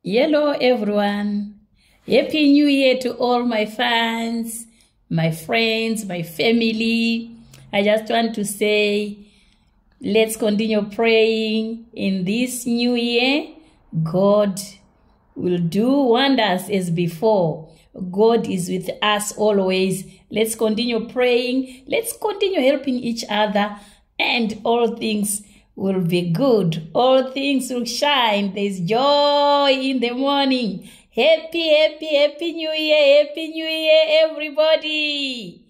Hello, everyone. Happy New Year to all my fans, my friends, my family. I just want to say, let's continue praying in this new year. God will do wonders as before. God is with us always. Let's continue praying. Let's continue helping each other, and all things will be good. All things will shine. There's joy in the morning. Happy New Year. Happy New Year, everybody.